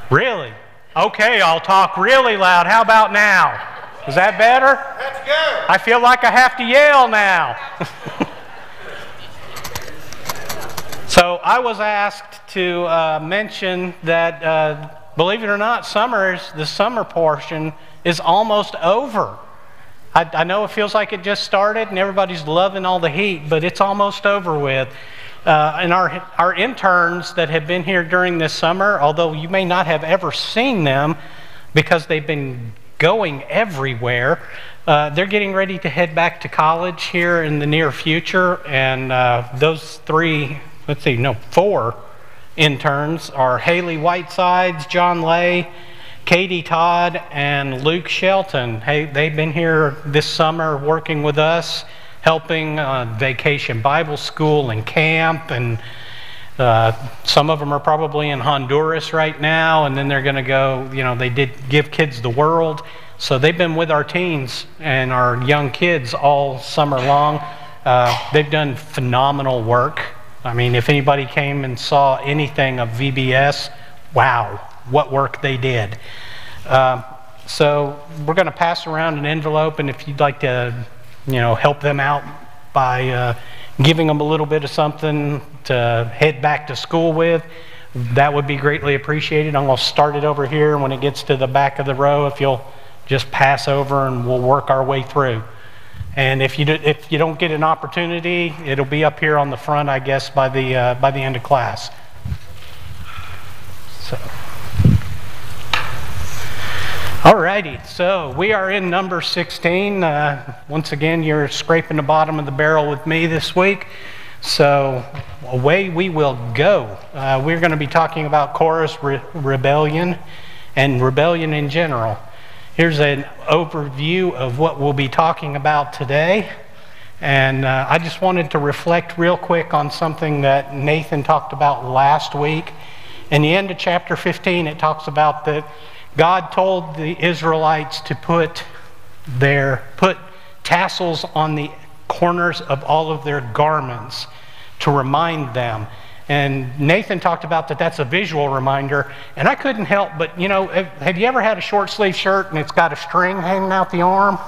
Really? Okay, I'll talk really loud. How about now? Is that better? Let's go. I feel like I have to yell now. So I was asked to mention that, believe it or not, the summer portion is almost over. I know it feels like it just started and everybody's loving all the heat, but it's almost over with. And our interns that have been here during this summer, although you may not have ever seen them because they've been going everywhere, they're getting ready to head back to college here in the near future. And those four interns are Haley Whitesides, John Lay, Katie Todd, and Luke Shelton. Hey, they've been here this summer working with us, helping Vacation Bible School and camp, and some of them are probably in Honduras right now, and then they're going to go, they did Give Kids the World. So they've been with our teens and our young kids all summer long. They've done phenomenal work. I mean, if anybody came and saw anything of VBS, wow, what work they did. So we're going to pass around an envelope, and if you'd like to help them out by giving them a little bit of something to head back to school with, that would be greatly appreciated. I'm going to start it over here. When it gets to the back of the row, if you'll just pass over and we'll work our way through. And if you don't get an opportunity, it'll be up here on the front, I guess, by the end of class. So. Alrighty, so we are in number 16. Once again, you're scraping the bottom of the barrel with me this week. So away we will go. We're going to be talking about Korah's rebellion and rebellion in general. Here's an overview of what we'll be talking about today. And I just wanted to reflect real quick on something that Nathan talked about last week. In the end of chapter 15, it talks about that God told the Israelites to put tassels on the corners of all of their garments to remind them. And Nathan talked about that's a visual reminder. And I couldn't help but, have you ever had a short sleeve shirt and it's got a string hanging out the arm?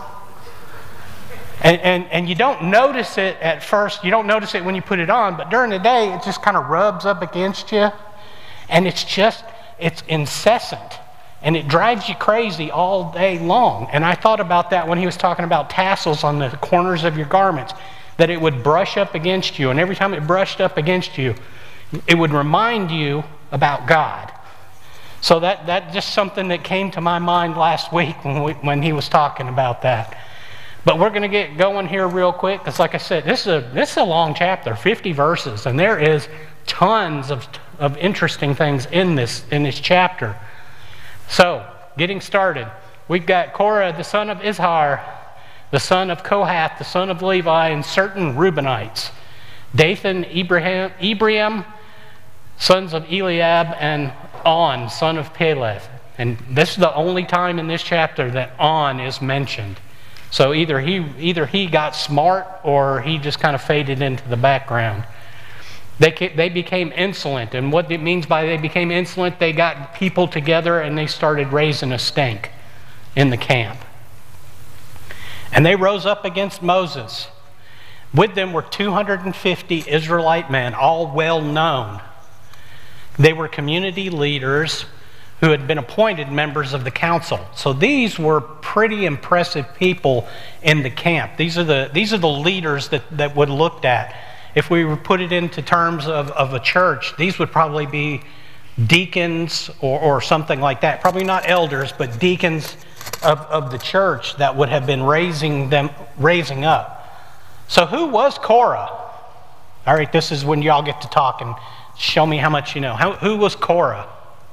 And you don't notice it at first. You don't notice it when you put it on, but during the day, it just kind of rubs up against you. And it's incessant. And it drives you crazy all day long. And I thought about that when he was talking about tassels on the corners of your garments, that it would brush up against you. And every time it brushed up against you, it would remind you about God. So that just something that came to my mind last week when he was talking about that. But we're going to get going here real quick, because like I said, this is a long chapter, 50 verses, and there is tons of interesting things in this chapter. So, getting started, we've got Korah, the son of Izhar, the son of Kohath, the son of Levi, and certain Reubenites, Dathan, Ephraim, sons of Eliab, and On, son of Peleth. And this is the only time in this chapter that On is mentioned. So either he got smart or he just kind of faded into the background. They became insolent, and what it means by they became insolent, they got people together and they started raising a stink in the camp. And they rose up against Moses. With them were 250 Israelite men, all well known. They were community leaders who had been appointed members of the council. So these were pretty impressive people in the camp. These are the leaders that would looked at. If we were put it into terms of a church, these would probably be deacons or something like that. Probably not elders, but deacons of the church that would have been raising up. So who was Korah? All right, this is when y'all get to talk and show me how much you know. Who was Korah?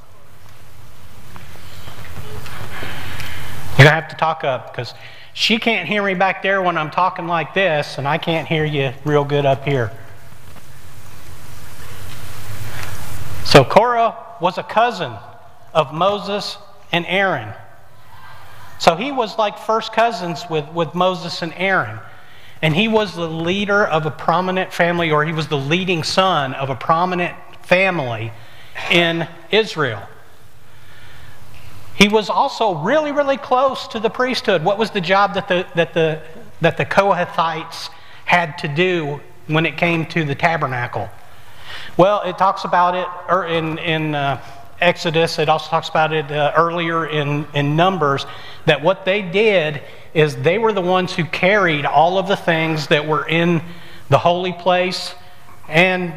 You're going to have to talk up, because she can't hear me back there when I'm talking like this, and I can't hear you real good up here. So Korah was a cousin of Moses and Aaron. So he was like first cousins with Moses and Aaron. And he was the leader of a prominent family, or he was the leading son of a prominent family in Israel. He was also really, really close to the priesthood. What was the job that the Kohathites had to do when it came to the tabernacle? Well, it talks about it in Exodus. It also talks about it earlier in Numbers, that what they did is they were the ones who carried all of the things that were in the holy place, and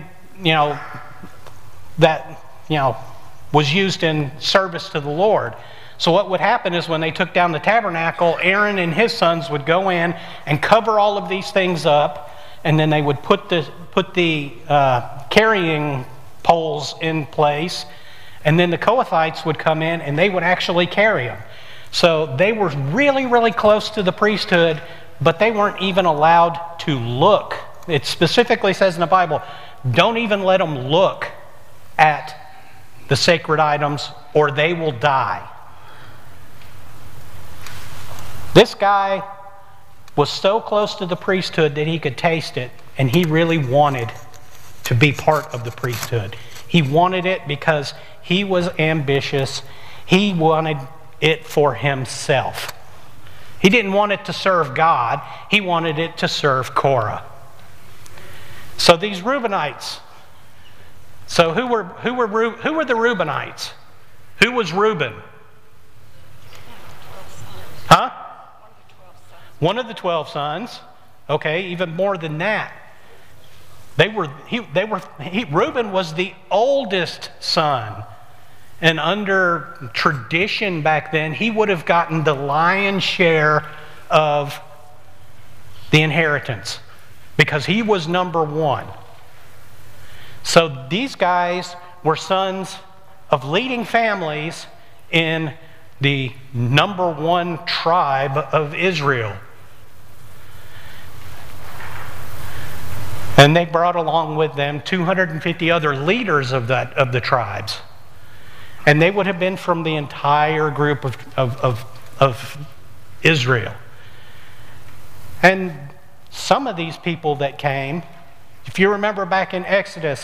that was used in service to the Lord. So what would happen is when they took down the tabernacle, Aaron and his sons would go in and cover all of these things up, and then they would put the carrying poles in place, and then the Kohathites would come in and they would actually carry them. So they were really, really close to the priesthood, but they weren't even allowed to look. It specifically says in the Bible, don't even let them look at the sacred items or they will die. This guy was so close to the priesthood that he could taste it, and he really wanted to be part of the priesthood. He wanted it because he was ambitious. He wanted it for himself. He didn't want it to serve God. He wanted it to serve Korah. So these Reubenites. So who were the Reubenites? Who was Reuben? Huh? One of the 12 sons. Okay, even more than that. Reuben was the oldest son. And under tradition back then, he would have gotten the lion's share of the inheritance because he was number one. So these guys were sons of leading families in the number one tribe of Israel. And they brought along with them 250 other leaders of the tribes. And they would have been from the entire group of Israel. And some of these people that came, if you remember back in Exodus,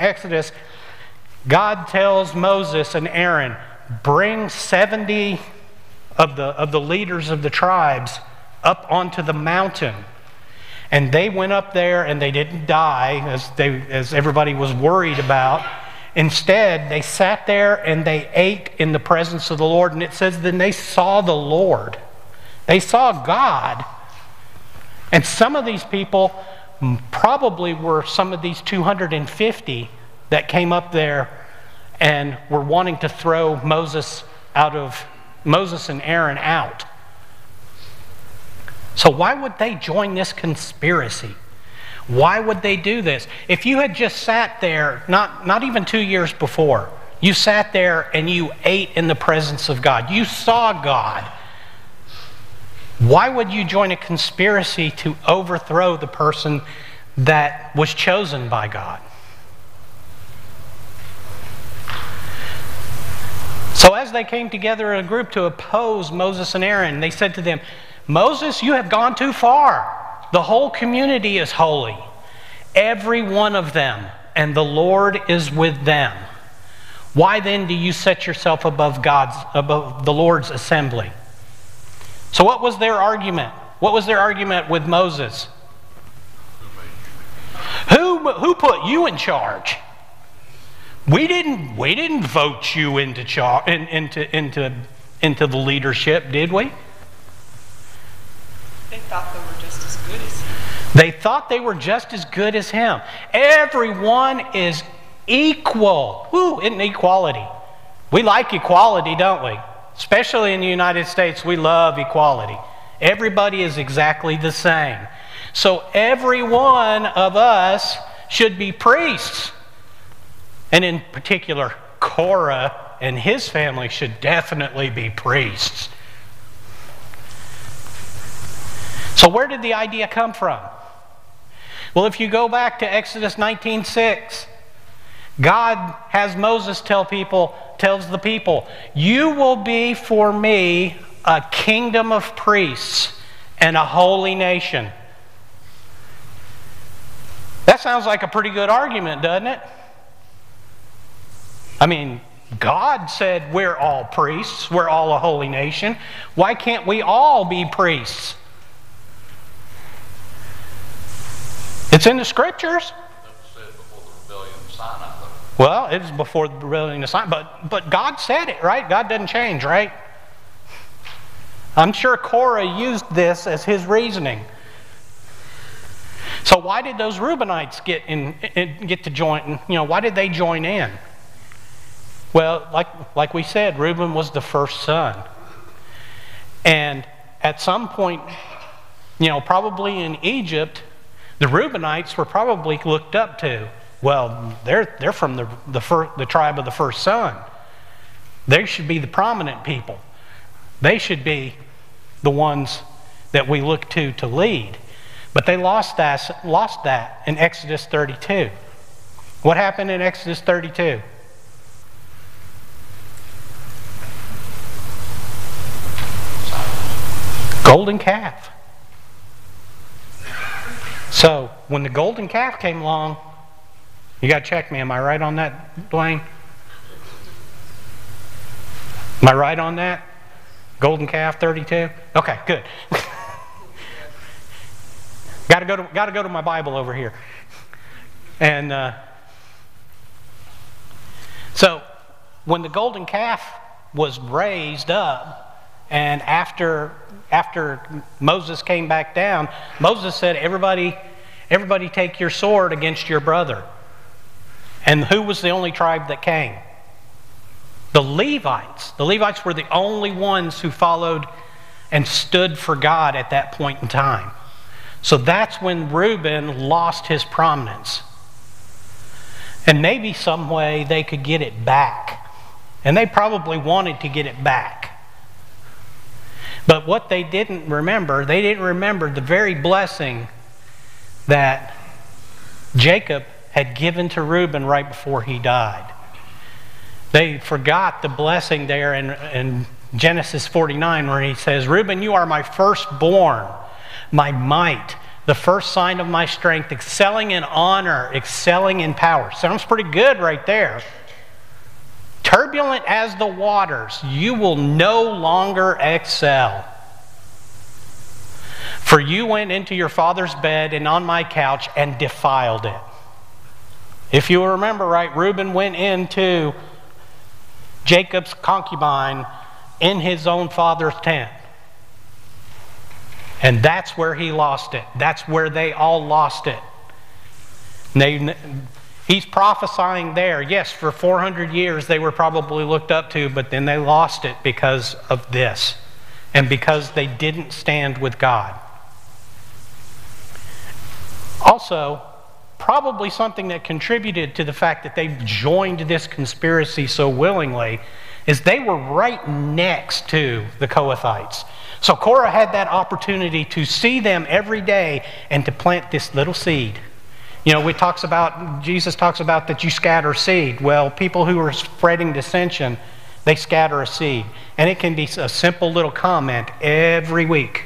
God tells Moses and Aaron, bring 70 of the leaders of the tribes up onto the mountain. And they went up there and they didn't die as everybody was worried about. Instead, they sat there and they ate in the presence of the Lord. And it says, then they saw the Lord. They saw God. And some of these people probably were some of these 250 that came up there and were wanting to throw Moses and Aaron out. So why would they join this conspiracy? Why would they do this? If you had just sat there, not even 2 years before, you sat there and you ate in the presence of God. You saw God. Why would you join a conspiracy to overthrow the person that was chosen by God? So as they came together in a group to oppose Moses and Aaron, they said to them, Moses, you have gone too far. The whole community is holy, every one of them, and the Lord is with them. Why then do you set yourself above the Lord's assembly? So what was their argument? What was their argument with Moses? Who put you in charge? We didn't vote you into the leadership, did we? They thought they were just as good as him. They thought they were just as good as him. Everyone is equal. Woo, isn't equality? We like equality, don't we? Especially in the United States, we love equality. Everybody is exactly the same. So every one of us should be priests. And in particular, Korah and his family should definitely be priests. So where did the idea come from? Well, if you go back to Exodus 19:6, God has Moses tells the people, you will be for me a kingdom of priests and a holy nation. That sounds like a pretty good argument, doesn't it? I mean, God said we're all priests. We're all a holy nation. Why can't we all be priests? It's in the scriptures. Well, it was before the rebellion of Sinai, but God said it, right? God doesn't change, right? I'm sure Korah used this as his reasoning. So why did those Reubenites get to join? Why did they join in? Well, like we said, Reuben was the first son. And at some point, probably in Egypt, the Reubenites were probably looked up to. Well, they're from the tribe of the first son. They should be the prominent people. They should be the ones that we look to lead. But they lost that in Exodus 32. What happened in Exodus 32? Golden calf. So, when the golden calf came along, you got to check me. Am I right on that, Dwayne? Am I right on that? Golden calf 32? Okay, good. Got to go to my Bible over here. And so, when the golden calf was raised up, and after Moses came back down, Moses said, everybody take your sword against your brother. And who was the only tribe that came? The Levites. The Levites were the only ones who followed and stood for God at that point in time. So that's when Reuben lost his prominence. And maybe some way they could get it back. And they probably wanted to get it back. But what they didn't remember the very blessing that Jacob had given to Reuben right before he died. They forgot the blessing there in Genesis 49 where he says, Reuben, you are my firstborn, my might, the first sign of my strength, excelling in honor, excelling in power. Sounds pretty good right there. Turbulent as the waters, you will no longer excel. For you went into your father's bed and on my couch and defiled it. If you remember right, Reuben went into Jacob's concubine in his own father's tent. And that's where he lost it. That's where they all lost it. He's prophesying there. Yes, for 400 years they were probably looked up to, but then they lost it because of this. And because they didn't stand with God. Also, probably something that contributed to the fact that they joined this conspiracy so willingly is they were right next to the Kohathites. So Korah had that opportunity to see them every day and to plant this little seed. Jesus talks about that you scatter seed. Well, people who are spreading dissension, they scatter a seed. And it can be a simple little comment every week.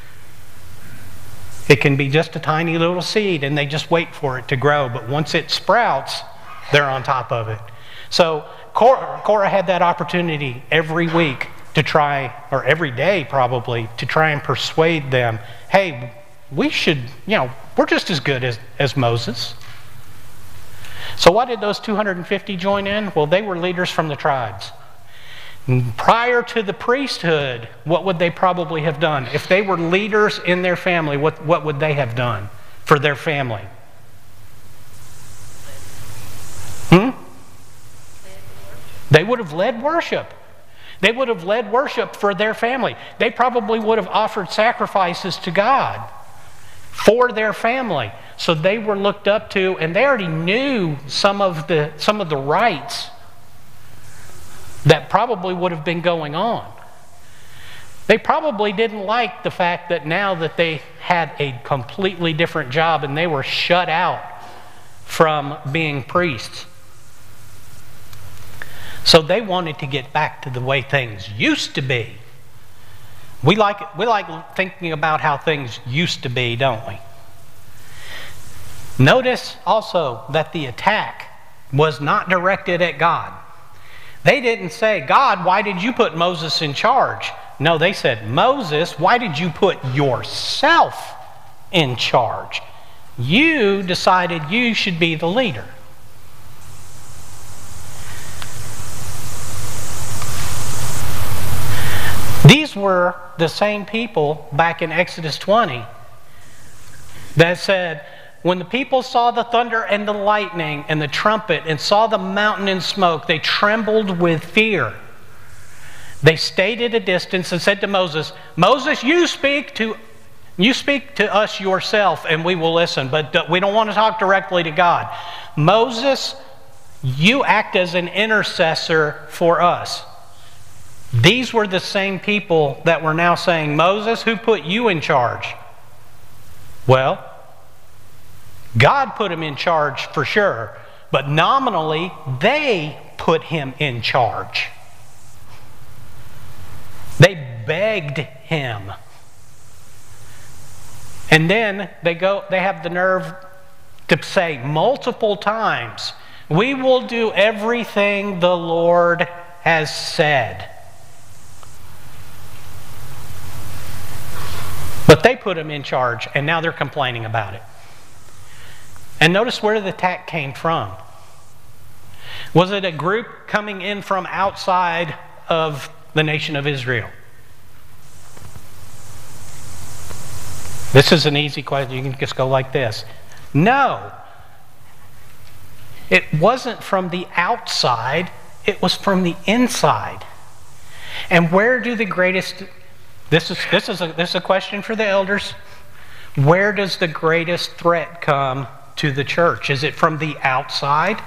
It can be just a tiny little seed and they just wait for it to grow. But once it sprouts, they're on top of it. So Korah had that opportunity every week to try, or every day probably, to try and persuade them, hey, we should, we're just as good as Moses. So why did those 250 join in? Well, they were leaders from the tribes. Prior to the priesthood, what would they probably have done? If they were leaders in their family, what would they have done for their family? They would have led worship. They would have led worship for their family. They probably would have offered sacrifices to God for their family. So they were looked up to, and they already knew some of the rites that probably would have been going on. They probably didn't like the fact that now that they had a completely different job and they were shut out from being priests. So they wanted to get back to the way things used to be. We like thinking about how things used to be, don't we? Notice also that the attack was not directed at God. They didn't say, God, why did you put Moses in charge? No, they said, Moses, why did you put yourself in charge? You decided you should be the leader. These were the same people back in Exodus 20 that said, when the people saw the thunder and the lightning and the trumpet and saw the mountain in smoke, they trembled with fear. They stayed at a distance and said to Moses, Moses, you speak to us yourself and we will listen, but we don't want to talk directly to God. Moses, you act as an intercessor for us. These were the same people that were now saying, Moses, who put you in charge? Well, God put him in charge for sure, but nominally, they put him in charge. They begged him. And then they have the nerve to say multiple times, we will do everything the Lord has said. But they put him in charge, and now they're complaining about it. And notice where the attack came from. Was it a group coming in from outside of the nation of Israel? This is an easy question. You can just go like this. No. It wasn't from the outside. It was from the inside. And where do the greatest... This is a question for the elders. Where does the greatest threat come to the church? Is it from the outside?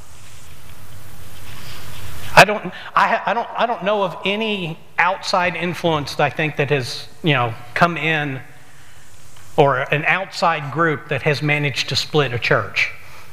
I don't know of any outside influence that I think that has come in, or an outside group that has managed to split a church.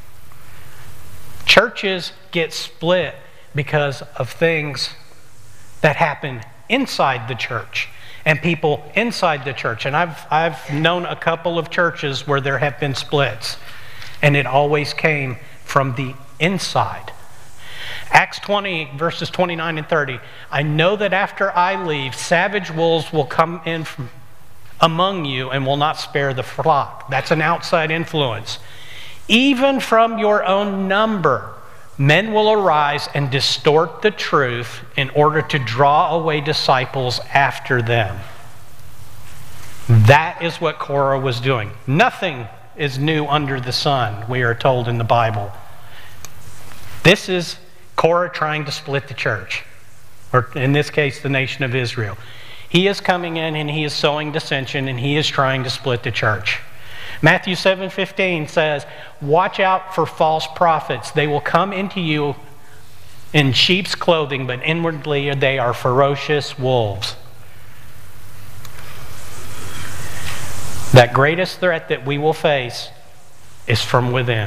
Churches get split because of things that happen inside the church and people inside the church. And I've known a couple of churches where there have been splits, and it always came from the inside. Acts 20, verses 29 and 30. I know that after I leave, savage wolves will come in from among you and will not spare the flock. That's an outside influence. Even from your own number, men will arise and distort the truth in order to draw away disciples after them. That is what Korah was doing. Nothing is new under the sun, we are told in the Bible. This is Korah trying to split the church, or in this case, the nation of Israel. He is coming in and he is sowing dissension and he is trying to split the church. Matthew 7:15 says, watch out for false prophets. They will come into you in sheep's clothing, but inwardly they are ferocious wolves. That greatest threat that we will face is from within.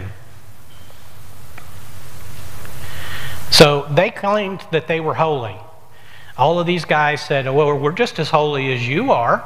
So they claimed that they were holy. All of these guys said, well, we're just as holy as you are.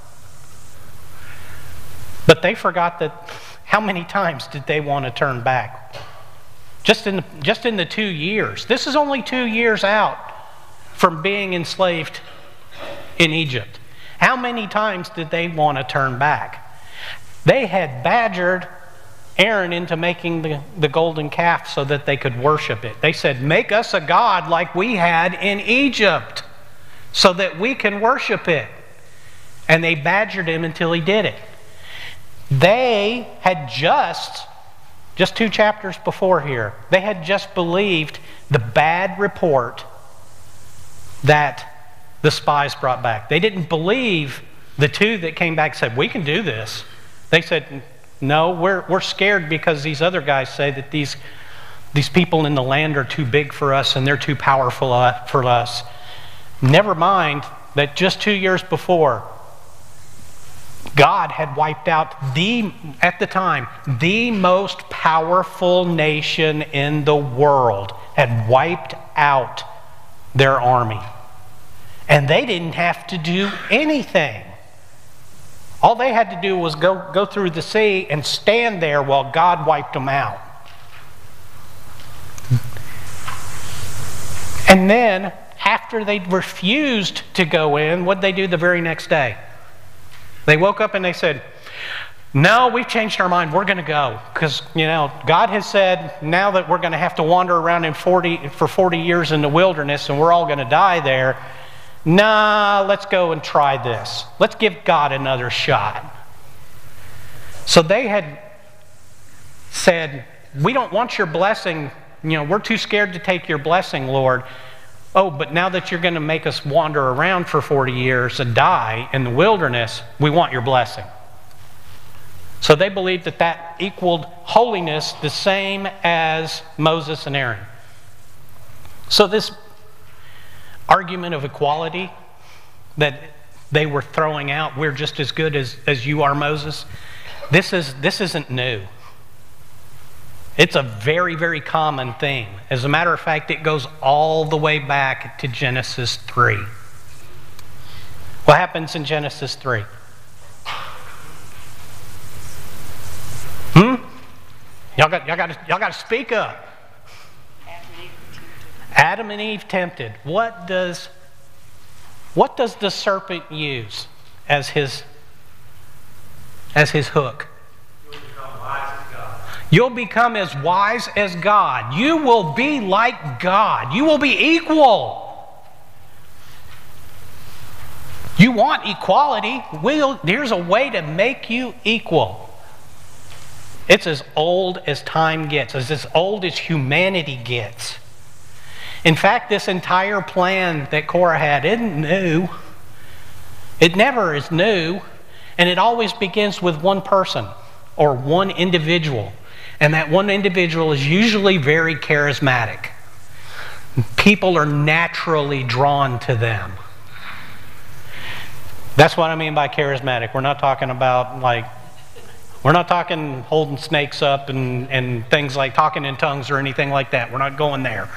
But they forgot that how many times did they want to turn back? Just in the 2 years. This is only 2 years out from being enslaved in Egypt. How many times did they want to turn back? They had badgered Aaron into making the golden calf so that they could worship it. They said, make us a god like we had in Egypt so that we can worship it. And they badgered him until he did it. They had just 2 chapters before here, they had just believed the bad report that the spies brought back. They didn't believe the 2 that came back and said, we can do this. They said, no, we're scared because these other guys say that these people in the land are too big for us and they're too powerful for us. Never mind that just 2 years before, God had wiped out at the time, the most powerful nation in the world, had wiped out their army. And they didn't have to do anything. All they had to do was go through the sea and stand there while God wiped them out. And then, after they refused to go in, what did they do the very next day? They woke up and they said, no, we've changed our mind. We're going to go. Because, God has said now that we're going to have to wander around for 40 years in the wilderness and we're all going to die there. Nah, let's go and try this. Let's give God another shot. So they had said, we don't want your blessing. We're too scared to take your blessing, Lord. Oh, but now that you're going to make us wander around for 40 years and die in the wilderness, we want your blessing. So they believed that equaled holiness the same as Moses and Aaron. So this argument of equality that they were throwing out, we're just as good as you are, Moses, this isn't new. It's a very, very common thing. As a matter of fact, it goes all the way back to Genesis 3. What happens in Genesis 3? Y'all got to speak up. Adam and Eve tempted. What does the serpent use as his hook? You'll become as wise as God. You will be like God. You will be equal. You want equality? Here's a way to make you equal. It's as old as time gets, as old as humanity gets. In fact, this entire plan that Korah had isn't new. It never is new, and it always begins with one person or one individual. And that one individual is usually very charismatic. People are naturally drawn to them. That's what I mean by charismatic. We're not talking about we're not talking holding snakes up and things like talking in tongues or anything like that. We're not going there.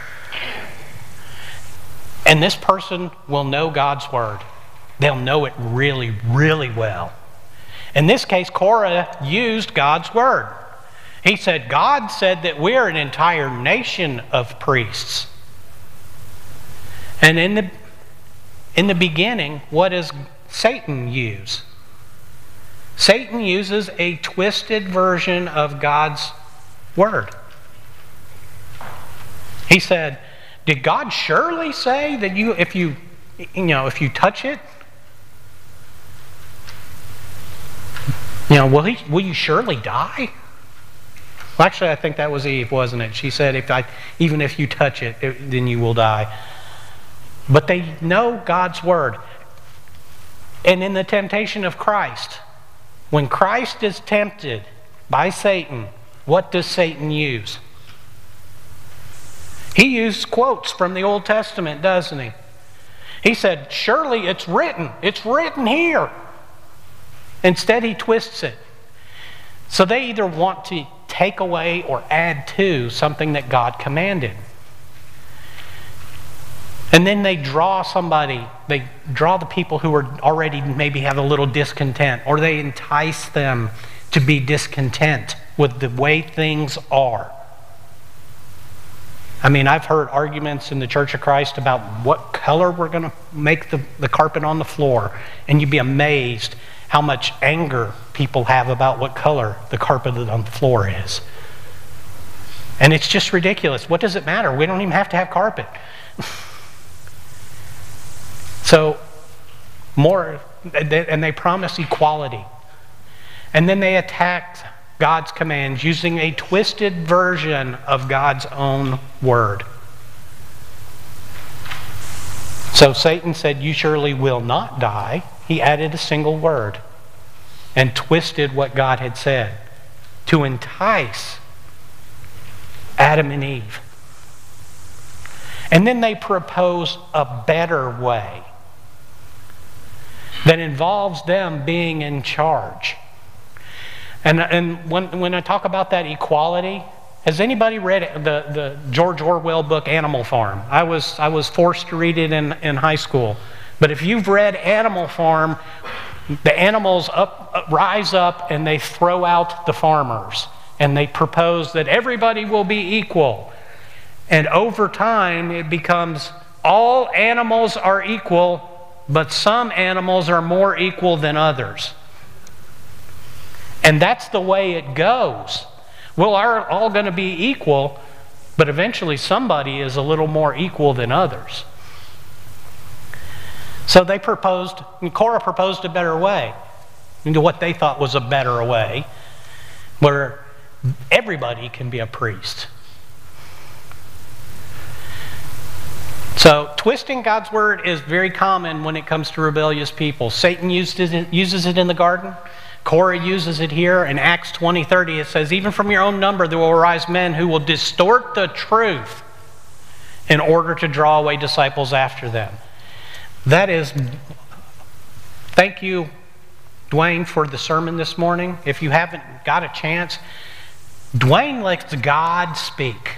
And this person will know God's word. They'll know it really, really well. In this case, Korah used God's word. He said, God said that we're an entire nation of priests. And in the beginning, what does Satan use? Satan uses a twisted version of God's word. He said, did God surely say that if you touch it, will you surely die? Well, actually, I think that was Eve, wasn't it? She said, even if you touch it, then you will die. But they know God's word. And in the temptation of Christ, when Christ is tempted by Satan, what does Satan use? He used quotes from the Old Testament, doesn't he? He said, surely it's written. It's written here. Instead, he twists it. So they either want to take away or add to something that God commanded. And then they draw the people who are already maybe have a little discontent, or they entice them to be discontent with the way things are. I mean, I've heard arguments in the Church of Christ about what color we're going to make the carpet on the floor, and you'd be amazed how much anger people have about what color the carpet on the floor is. And it's just ridiculous. What does it matter? We don't even have to have carpet. So, and they promise equality. And then they attack God's commands using a twisted version of God's own word. So Satan said, you surely will not die. He added a single word and twisted what God had said to entice Adam and Eve. And then they propose a better way that involves them being in charge. And when I talk about that equality, has anybody read the George Orwell book Animal Farm? I was forced to read it in high school. But if you've read Animal Farm, the animals rise up and they throw out the farmers. And they propose that everybody will be equal. And over time, it becomes all animals are equal, but some animals are more equal than others. And that's the way it goes. We're all going to be equal, but eventually somebody is a little more equal than others. So they proposed, and Korah proposed a better way, into what they thought was a better way, where everybody can be a priest. So twisting God's word is very common when it comes to rebellious people. Satan uses it in the garden. Korah uses it here. In Acts 20:30 it says, even from your own number there will arise men who will distort the truth in order to draw away disciples after them. That is, thank you, Dwayne, for the sermon this morning. If you haven't got a chance, Dwayne lets God speak.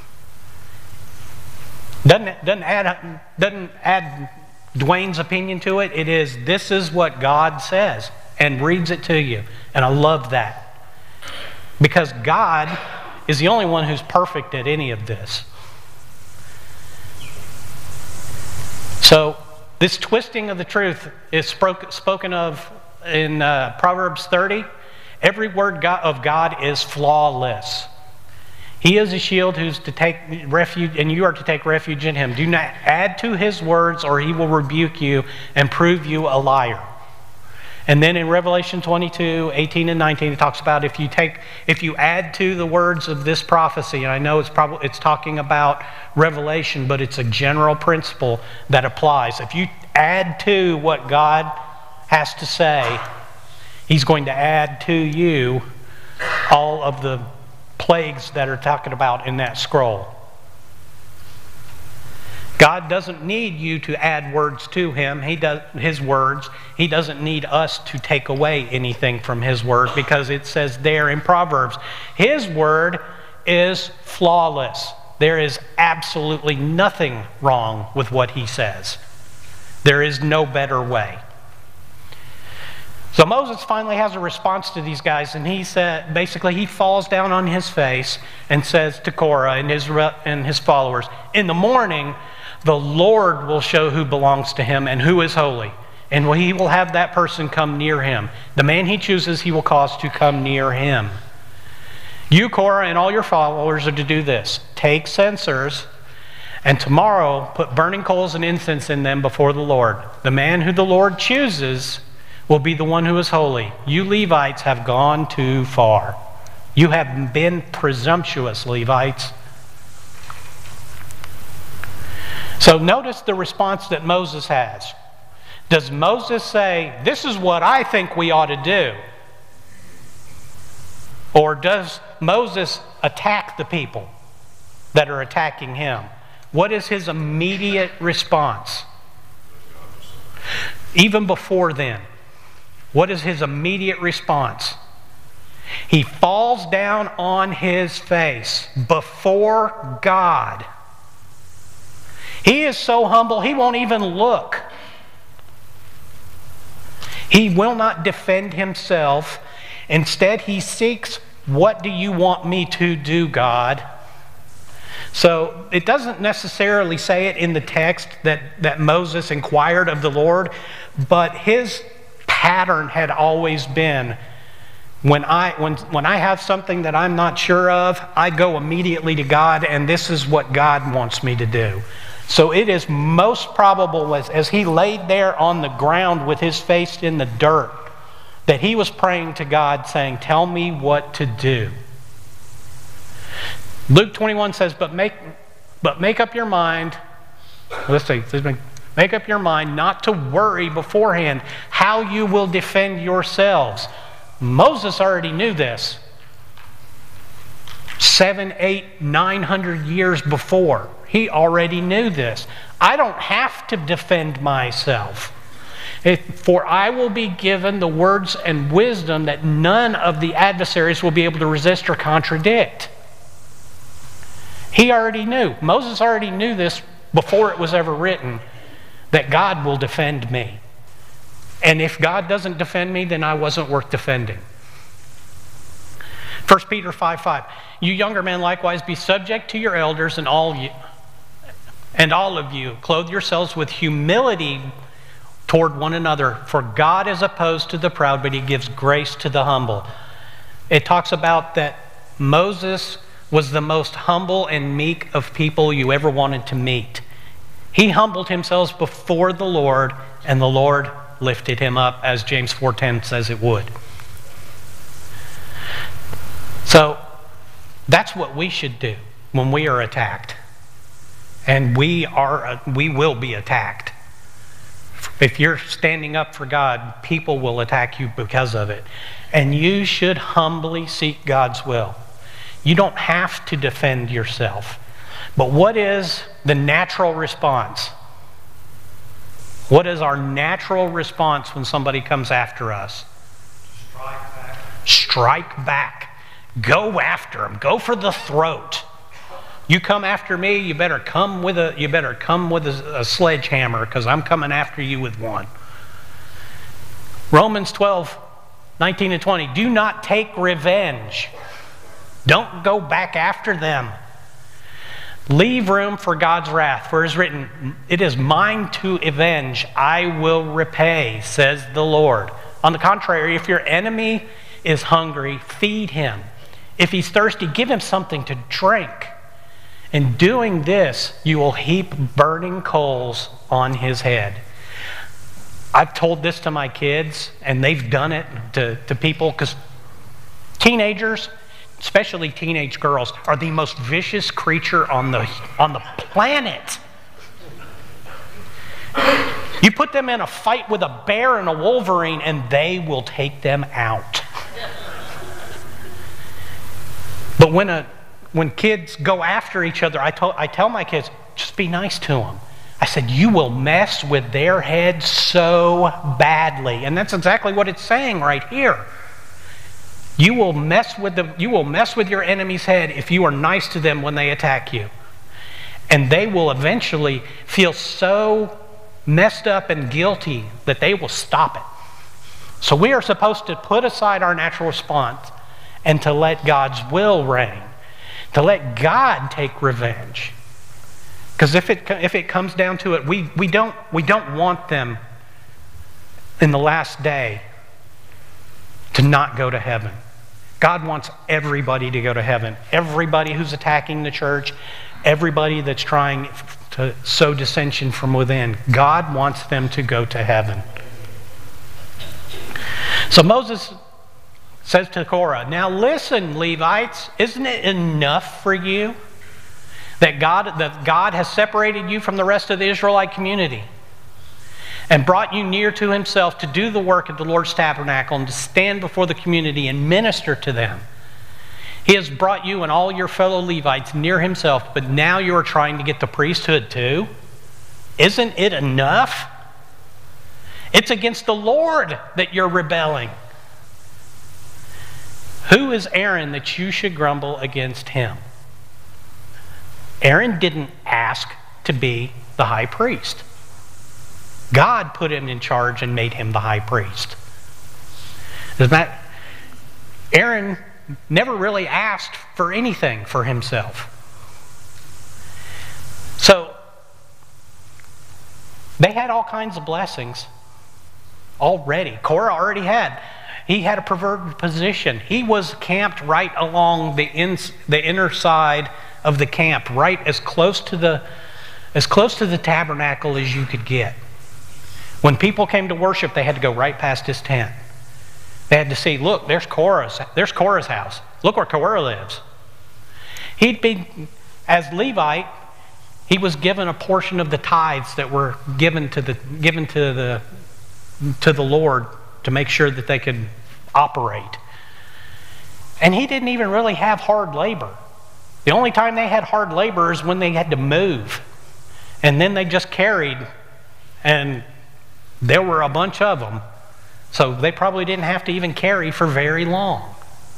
Doesn't add Dwayne's opinion to it. It is, this is what God says, and reads it to you. And I love that. Because God is the only one who's perfect at any of this. So, this twisting of the truth is spoken of in Proverbs 30. Every word of God is flawless. He is a shield who's to take refuge, and you are to take refuge in him. Do not add to his words, or he will rebuke you and prove you a liar. And then in Revelation 22, 18 and 19, it talks about if you add to the words of this prophecy, and I know it's talking about Revelation, but it's a general principle that applies. If you add to what God has to say, he's going to add to you all of the plagues that are talking about in that scroll. God doesn't need you to add words to him. His words. He doesn't need us to take away anything from his word, because it says there in Proverbs, his word is flawless. There is absolutely nothing wrong with what he says. There is no better way. So Moses finally has a response to these guys, and he said, basically he falls down on his face and says to Korah and his followers, in the morning the Lord will show who belongs to him and who is holy, and he will have that person come near him. The man he chooses he will cause to come near him. You, Korah, and all your followers are to do this. Take censers, and tomorrow put burning coals and incense in them before the Lord. The man who the Lord chooses will be the one who is holy. You Levites have gone too far. You have been presumptuous, Levites. So notice the response that Moses has. Does Moses say, this is what I think we ought to do? Or does Moses attack the people that are attacking him? What is his immediate response? Even before then, what is his immediate response? He falls down on his face before God. He is so humble, he won't even look. He will not defend himself. Instead, he seeks, what do you want me to do, God? So it doesn't necessarily say it in the text that Moses inquired of the Lord, but his pattern had always been, when I have something that I'm not sure of, I go immediately to God, and this is what God wants me to do. So it is most probable, as he laid there on the ground with his face in the dirt, that he was praying to God saying, tell me what to do. Luke 21 says, but make up your mind, let's see, make up your mind not to worry beforehand how you will defend yourselves. Moses already knew this 700, 800, 900 years before. He already knew this. I don't have to defend myself. For I will be given the words and wisdom that none of the adversaries will be able to resist or contradict. He already knew. Moses already knew this before it was ever written, that God will defend me. And if God doesn't defend me, then I wasn't worth defending. 1 Peter 5:5. You younger men likewise be subject to your elders and all And all of you, clothe yourselves with humility toward one another, for God is opposed to the proud, but he gives grace to the humble. It talks about that Moses was the most humble and meek of people you ever wanted to meet. He humbled himself before the Lord, and the Lord lifted him up, as James 4:10 says it would. So that's what we should do when we are attacked. And we will be attacked. If you're standing up for God, people will attack you because of it. And you should humbly seek God's will. You don't have to defend yourself. But what is the natural response? What is our natural response when somebody comes after us? Strike back. Strike back. Go after them. Go for the throat. You come after me, you better come with a sledgehammer, because I'm coming after you with one. Romans 12:19 and 20. Do not take revenge. Don't go back after them. Leave room for God's wrath, for it is written, it is mine to avenge, I will repay, says the Lord. On the contrary, if your enemy is hungry, feed him. If he's thirsty, give him something to drink. In doing this, you will heap burning coals on his head. I've told this to my kids, and they've done it to people, because teenagers, especially teenage girls, are the most vicious creature on the planet. You put them in a fight with a bear and a wolverine, and they will take them out. But when kids go after each other, I tell my kids, just be nice to them. I said, you will mess with their heads so badly. And that's exactly what it's saying right here. You will mess with your enemy's head if you are nice to them when they attack you. And they will eventually feel so messed up and guilty that they will stop it. So we are supposed to put aside our natural response and to let God's will reign. To let God take revenge. Because if it comes down to it, we don't want them in the last day to not go to heaven. God wants everybody to go to heaven. Everybody who's attacking the church, everybody that's trying to sow dissension from within, God wants them to go to heaven. So Moses says to Korah, now listen, Levites, isn't it enough for you that God has separated you from the rest of the Israelite community and brought you near to himself to do the work of the Lord's tabernacle and to stand before the community and minister to them? He has brought you and all your fellow Levites near himself, but now you are trying to get the priesthood too? Isn't it enough? It's against the Lord that you're rebelling. Who is Aaron that you should grumble against him? Aaron didn't ask to be the high priest. God put him in charge and made him the high priest. Aaron never really asked for anything for himself. So they had all kinds of blessings already. Korah already had. He had a perverted position. He was camped right along the inner side of the camp, right as close to the tabernacle as you could get. When people came to worship, they had to go right past his tent. They had to see, look, there's Korah's house. Look where Korah lives. He'd be, as Levite, he was given a portion of the tithes that were given to the Lord to make sure that they could operate. And he didn't even really have hard labor. The only time they had hard labor is when they had to move. And then they just carried, and there were a bunch of them. So they probably didn't have to even carry for very long.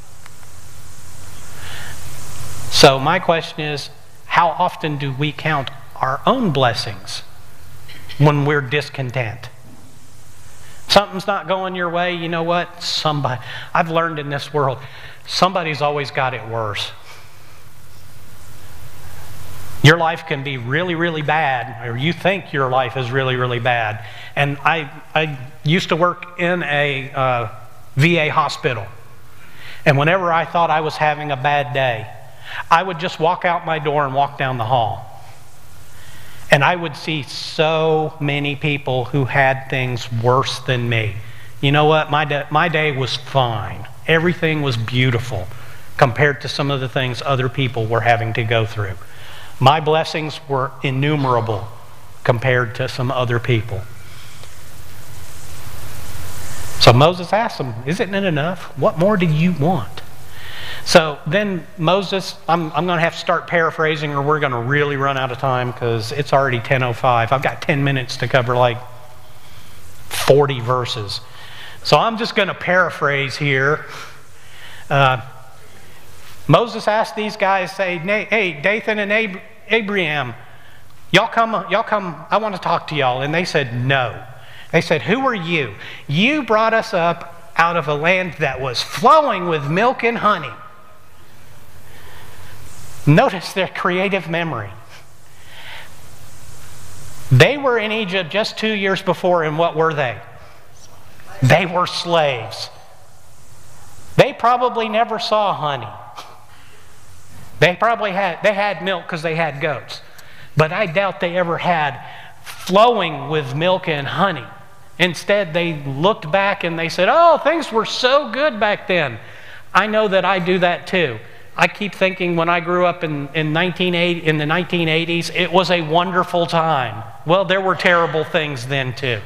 So my question is, how often do we count our own blessings when we're discontent? Something's not going your way, you know what? I've learned in this world, somebody's always got it worse. Your life can be really, really bad, or you think your life is really, really bad. And I used to work in a VA hospital. And whenever I thought I was having a bad day, I would just walk out my door and walk down the hall. And I would see so many people who had things worse than me. You know what? My day was fine. Everything was beautiful compared to some of the things other people were having to go through. My blessings were innumerable compared to some other people. So Moses asked them, isn't it enough? What more do you want? So then Moses, I'm going to have to start paraphrasing or we're going to really run out of time because it's already 10:05. I've got 10 minutes to cover like 40 verses. So I'm just going to paraphrase here. Moses asked these guys, say, hey, Dathan and Abiram, y'all come, I want to talk to y'all. And they said, no. They said, who are you? You brought us up out of a land that was flowing with milk and honey. Notice their creative memory. They were in Egypt just 2 years before, and what were they? They were slaves. They probably never saw honey. They had milk because they had goats. But I doubt they ever had flowing with milk and honey. Instead, they looked back and they said, oh, things were so good back then. I know that I do that too. I keep thinking when I grew up in the 1980s, it was a wonderful time. Well, there were terrible things then too.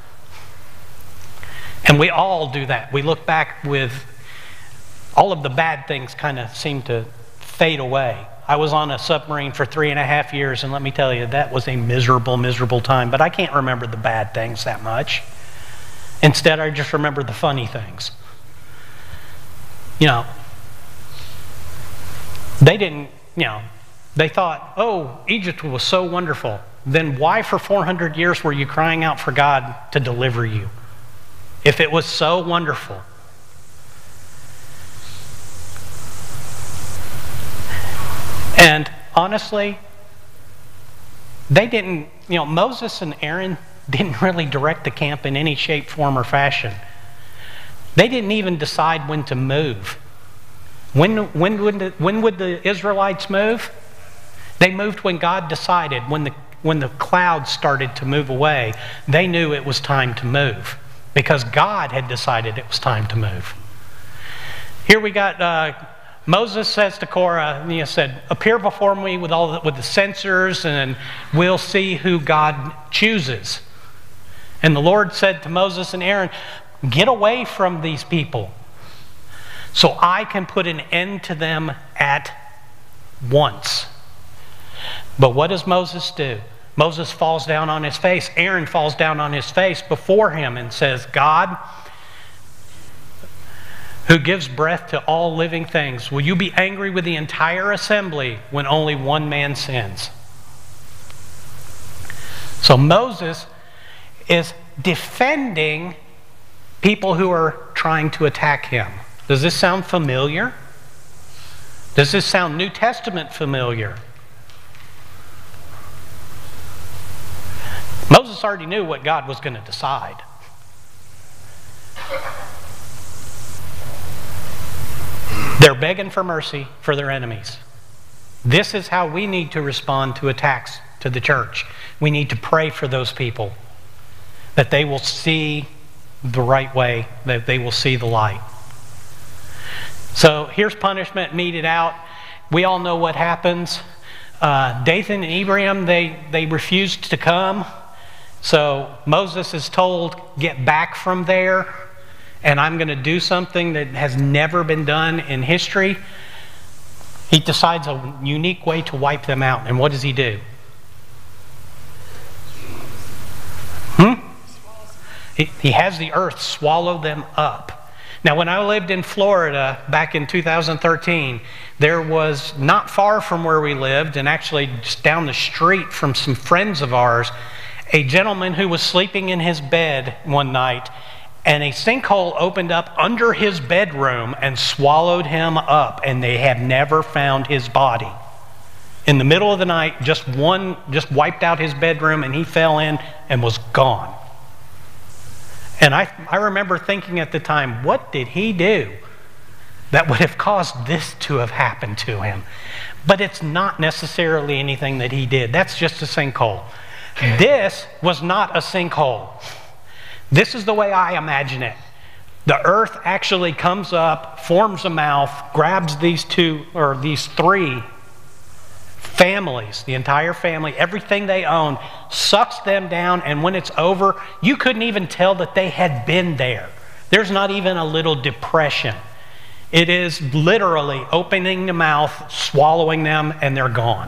And we all do that. We look back with all of the bad things kind of seem to fade away. I was on a submarine for 3.5 years, and let me tell you, that was a miserable, miserable time. But I can't remember the bad things that much. Instead, I just remember the funny things. You know, they didn't, they thought, oh, Egypt was so wonderful. Then why for 400 years were you crying out for God to deliver you? If it was so wonderful. And honestly, they didn't, Moses and Aaron didn't really direct the camp in any shape, form, or fashion. They didn't even decide when to move. When would the Israelites move? They moved when God decided. When the clouds started to move away, they knew it was time to move because God had decided it was time to move. Here we got Moses says to Korah, he said, appear before me with the censers, and we'll see who God chooses. And the Lord said to Moses and Aaron, get away from these people so I can put an end to them at once. But what does Moses do? Moses falls down on his face. Aaron falls down on his face before him and says, God, who gives breath to all living things, will you be angry with the entire assembly when only one man sins? So Moses is defending people who are trying to attack him. Does this sound familiar? Does this sound New Testament familiar? Moses already knew what God was going to decide. They're begging for mercy for their enemies. This is how we need to respond to attacks to the church. We need to pray for those people, that they will see the right way, that they will see the light. So here's punishment meted out. We all know what happens. Dathan and Abiram, they refused to come. So Moses is told, get back from there, and I'm going to do something that has never been done in history. He decides a unique way to wipe them out. And what does he do? He has the earth swallow them up. Now, when I lived in Florida back in 2013, there was not far from where we lived, and actually just down the street from some friends of ours, a gentleman who was sleeping in his bed one night, and a sinkhole opened up under his bedroom and swallowed him up, and they have never found his body. In the middle of the night, just wiped out his bedroom, and he fell in and was gone. And I remember thinking at the time, what did he do that would have caused this to have happened to him? But it's not necessarily anything that he did. That's just a sinkhole. This was not a sinkhole. This is the way I imagine it. The earth actually comes up, forms a mouth, grabs these three families, the entire family, everything they own, sucks them down, and when it's over, you couldn't even tell that they had been there. There's not even a little depression. It is literally opening the mouth, swallowing them, and they're gone.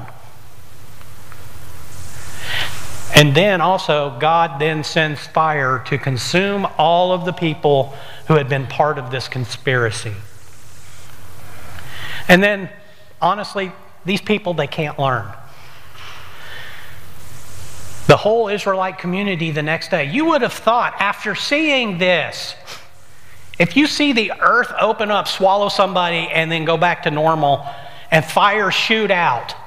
And then also, God then sends fire to consume all of the people who had been part of this conspiracy. And then, honestly, these people, they can't learn. The whole Israelite community the next day, you would have thought, after seeing this, if you see the earth open up, swallow somebody, and then go back to normal, and fire shoot out,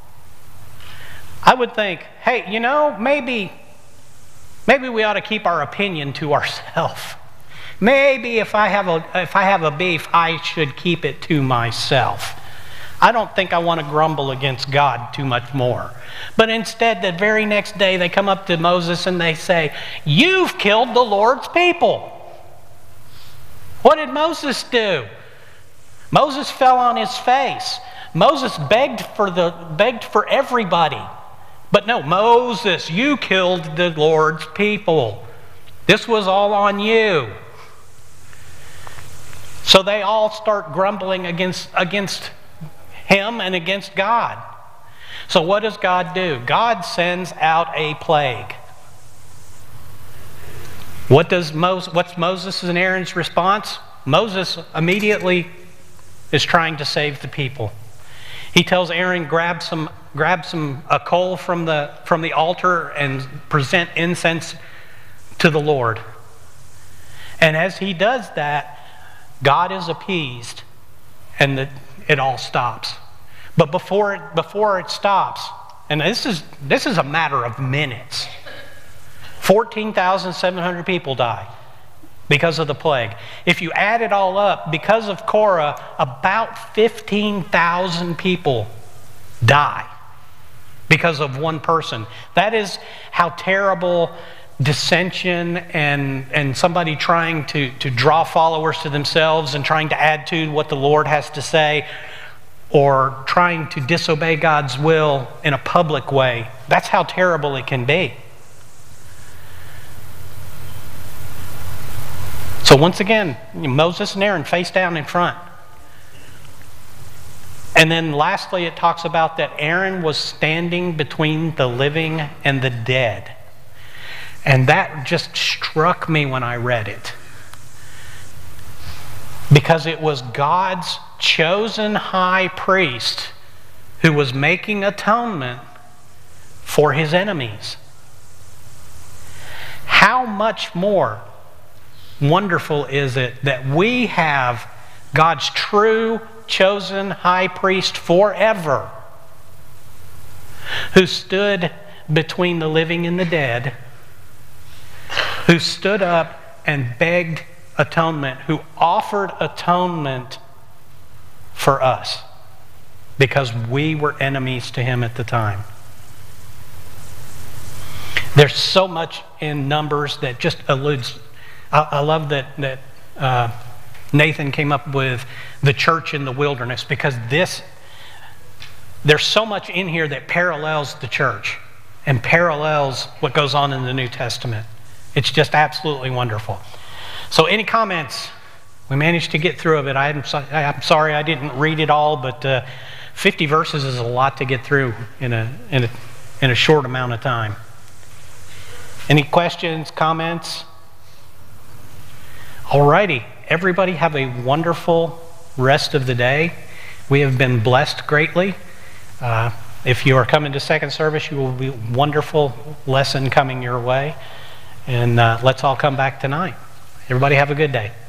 I would think, hey, maybe we ought to keep our opinion to ourselves. Maybe if I have a beef, I should keep it to myself. I don't think I want to grumble against God too much more. But instead, the very next day, they come up to Moses and they say, "You've killed the Lord's people." What did Moses do? Moses fell on his face. Moses begged for everybody. But no, Moses, you killed the Lord's people. This was all on you. So they all start grumbling against him and against God. So what does God do? God sends out a plague. What's Moses' and Aaron's response? Moses immediately is trying to save the people. He tells Aaron, grab a coal from the altar and present incense to the Lord. And as he does that, God is appeased, and it all stops. But before it stops, and this is a matter of minutes, 14,700 people die because of the plague. If you add it all up, because of Korah, about 15,000 people die because of one person. That is how terrible dissension and somebody trying to draw followers to themselves and trying to add to what the Lord has to say, or trying to disobey God's will in a public way. That's how terrible it can be. So once again, Moses and Aaron face down in front. And then lastly, it talks about that Aaron was standing between the living and the dead. And that just struck me when I read it. Because it was God's chosen high priest who was making atonement for his enemies. How much more wonderful is it that we have God's true chosen high priest forever, who stood between the living and the dead, who stood up and begged atonement, who offered atonement for us because we were enemies to him at the time. There's so much in Numbers that just alludes. I love that Nathan came up with the church in the wilderness, because there's so much in here that parallels the church and parallels what goes on in the New Testament. It's just absolutely wonderful. So any comments? We managed to get through it. I'm sorry I didn't read it all, but 50 verses is a lot to get through in a short amount of time. Any questions, comments? Alrighty, everybody have a wonderful rest of the day. We have been blessed greatly. If you are coming to second service, you will be a wonderful lesson coming your way. And let's all come back tonight. Everybody have a good day.